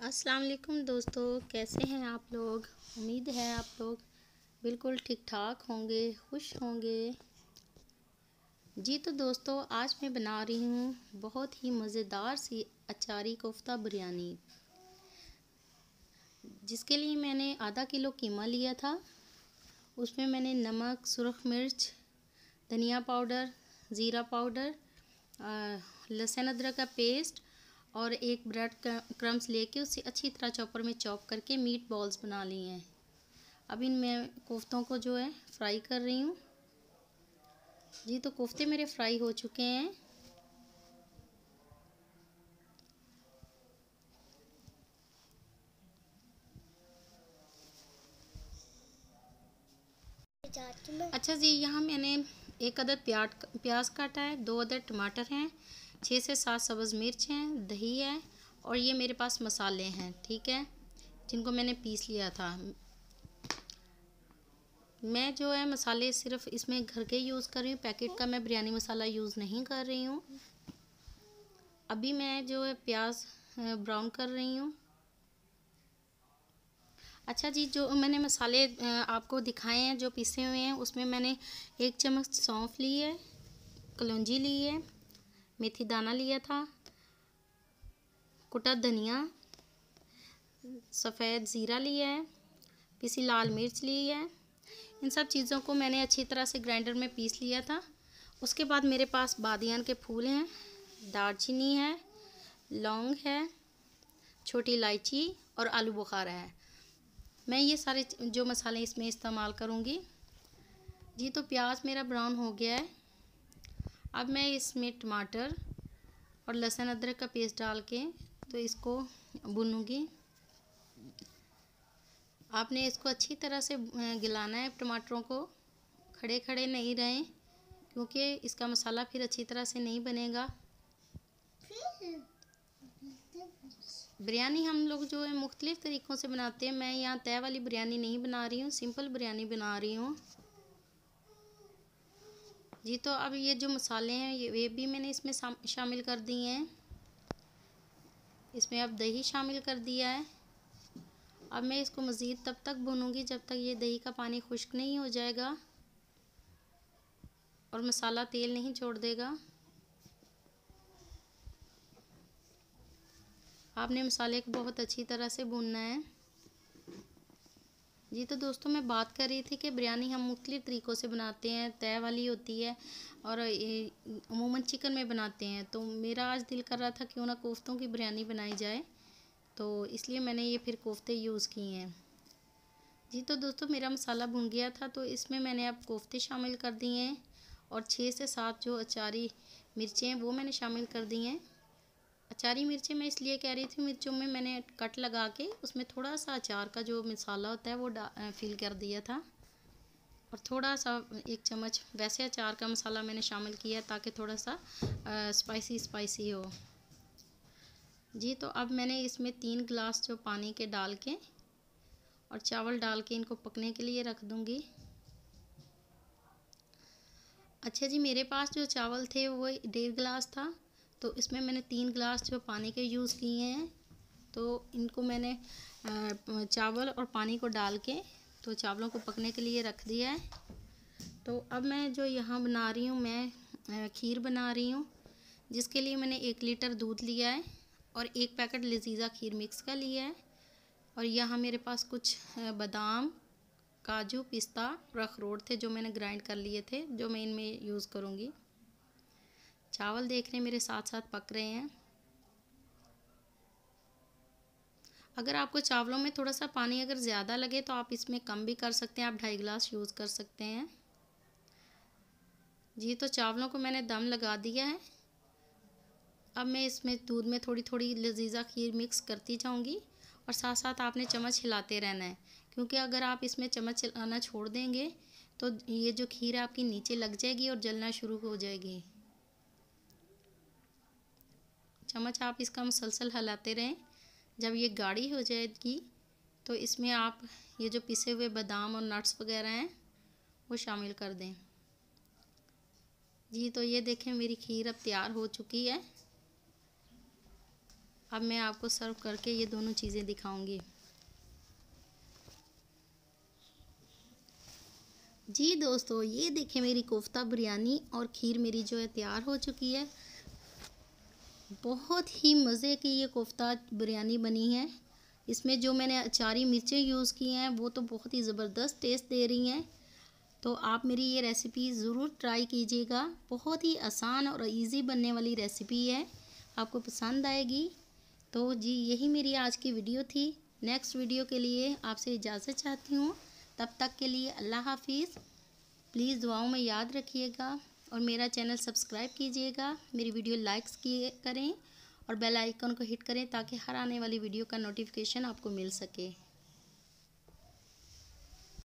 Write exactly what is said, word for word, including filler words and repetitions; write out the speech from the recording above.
अस्सलाम वालेकुम दोस्तों, कैसे हैं आप लोग। उम्मीद है आप लोग बिल्कुल ठीक ठाक होंगे, खुश होंगे। जी तो दोस्तों, आज मैं बना रही हूँ बहुत ही मज़ेदार सी अचारी कोफ्ता बिरयानी, जिसके लिए मैंने आधा किलो कीमा लिया था। उसमें मैंने नमक, सुरख मिर्च, धनिया पाउडर, ज़ीरा पाउडर, लहसुन अदरक का पेस्ट और एक ब्रेड क्रम्स लेके उसे अच्छी तरह चॉपर में चॉप करके मीट बॉल्स बना लिए हैं। अब इन मैं कोफ्तों को जो है फ्राई कर रही हूँ। जी तो कोफ्ते मेरे फ्राई हो चुके हैं। अच्छा जी, यहाँ मैंने एक अदद प्याज प्याज काटा है, दो अदद टमाटर हैं, छः से सात सब्ज़ मिर्च हैं, दही है और ये मेरे पास मसाले हैं, ठीक है, जिनको मैंने पीस लिया था। मैं जो है मसाले सिर्फ इसमें घर के यूज़ कर रही हूँ, पैकेट का मैं बिरयानी मसाला यूज़ नहीं कर रही हूँ। अभी मैं जो है प्याज ब्राउन कर रही हूँ। अच्छा जी, जो मैंने मसाले आपको दिखाए हैं जो पिसे हुए हैं, उसमें मैंने एक चम्मच सौंफ ली है, कलौंजी ली है, मेथी दाना लिया था, कुटा धनिया, सफ़ेद ज़ीरा लिया है, पिसी लाल मिर्च ली है। इन सब चीज़ों को मैंने अच्छी तरह से ग्राइंडर में पीस लिया था। उसके बाद मेरे पास बादियान के फूल हैं, दालचीनी है, लौंग है, छोटी इलायची और आलू बुखारा है। मैं ये सारे जो मसाले इसमें इस्तेमाल करूँगी। जी तो प्याज मेरा ब्राउन हो गया है। अब मैं इसमें टमाटर और लहसुन अदरक का पेस्ट डाल के तो इसको भूनूंगी। आपने इसको अच्छी तरह से गिलाना है, टमाटरों को खड़े खड़े नहीं रहें, क्योंकि इसका मसाला फिर अच्छी तरह से नहीं बनेगा। बिरयानी हम लोग जो है मुख्तलिफ़ तरीक़ों से बनाते हैं। मैं यहाँ तय वाली बिरयानी नहीं बना रही हूँ, सिंपल बिरयानी बना रही हूँ। जी तो अब ये जो मसाले हैं ये वे भी मैंने इसमें शामिल कर दिए हैं। इसमें अब दही शामिल कर दिया है। अब मैं इसको मज़ीद तब तक भूनूंगी जब तक ये दही का पानी खुश्क नहीं हो जाएगा और मसाला तेल नहीं छोड़ देगा। आपने मसाले को बहुत अच्छी तरह से भूनना है। जी तो दोस्तों, मैं बात कर रही थी कि बिरयानी हम मुख्तलिफ़ तरीक़ों से बनाते हैं, तय वाली होती है और अमूमन चिकन में बनाते हैं। तो मेरा आज दिल कर रहा था क्यों ना कोफ्तों की बिरयानी बनाई जाए, तो इसलिए मैंने ये फिर कोफ्ते यूज़ किए हैं। जी तो दोस्तों, मेरा मसाला भुन गया था तो इसमें मैंने अब कोफ्ते शामिल कर दिए हैं और छः से सात जो अचारी मिर्चें हैं वो मैंने शामिल कर दी हैं। अचारी मिर्चें मैं इसलिए कह रही थी, मिर्चों में मैंने कट लगा के उसमें थोड़ा सा अचार का जो मसाला होता है वो फिल कर दिया था और थोड़ा सा एक चम्मच वैसे अचार का मसाला मैंने शामिल किया ताकि थोड़ा सा आ, स्पाइसी स्पाइसी हो। जी तो अब मैंने इसमें तीन गिलास जो पानी के डाल के और चावल डाल के इनको पकने के लिए रख दूँगी। अच्छा जी, मेरे पास जो चावल थे वो डेढ़ गिलास था, तो इसमें मैंने तीन गिलास जो पानी के यूज़ किए हैं। तो इनको मैंने चावल और पानी को डाल के तो चावलों को पकने के लिए रख दिया है। तो अब मैं जो यहाँ बना रही हूँ, मैं खीर बना रही हूँ, जिसके लिए मैंने एक लीटर दूध लिया है और एक पैकेट लजीज़ा खीर मिक्स का लिया है और यहाँ मेरे पास कुछ बादाम, काजू, पिस्ता और अखरोट थे जो मैंने ग्राइंड कर लिए थे, जो मैं इनमें यूज़ करूँगी। चावल देख रहे हैं मेरे साथ साथ पक रहे हैं। अगर आपको चावलों में थोड़ा सा पानी अगर ज़्यादा लगे तो आप इसमें कम भी कर सकते हैं, आप ढाई गिलास यूज़ कर सकते हैं। जी तो चावलों को मैंने दम लगा दिया है। अब मैं इसमें दूध में थोड़ी थोड़ी लजीज़ा खीर मिक्स करती जाऊँगी और साथ साथ आपने चम्मच हिलाते रहना है, क्योंकि अगर आप इसमें चम्मच चलाना छोड़ देंगे तो ये जो खीर आपकी नीचे लग जाएगी और जलना शुरू हो जाएगी। चम्मच आप इसका मुसलसल हिलाते रहें। जब ये गाढ़ी हो जाएगी तो इसमें आप ये जो पिसे हुए बादाम और नट्स वगैरह हैं वो शामिल कर दें। जी तो ये देखें मेरी खीर अब तैयार हो चुकी है। अब मैं आपको सर्व करके ये दोनों चीज़ें दिखाऊंगी। जी दोस्तों, ये देखिए मेरी कोफ्ता बिरयानी और खीर मेरी जो है तैयार हो चुकी है। बहुत ही मज़े की ये कोफ्ता बिरयानी बनी है। इसमें जो मैंने अचारी मिर्चें यूज़ की हैं वो तो बहुत ही ज़बरदस्त टेस्ट दे रही हैं। तो आप मेरी ये रेसिपी ज़रूर ट्राई कीजिएगा। बहुत ही आसान और इजी बनने वाली रेसिपी है, आपको पसंद आएगी। तो जी यही मेरी आज की वीडियो थी। नेक्स्ट वीडियो के लिए आपसे इजाज़त चाहती हूँ। तब तक के लिए अल्लाह हाफिज़। प्लीज़ दुआओं में याद रखिएगा और मेरा चैनल सब्सक्राइब कीजिएगा। मेरी वीडियो लाइक्स किए करें और बेल आइकन को हिट करें ताकि हर आने वाली वीडियो का नोटिफिकेशन आपको मिल सके।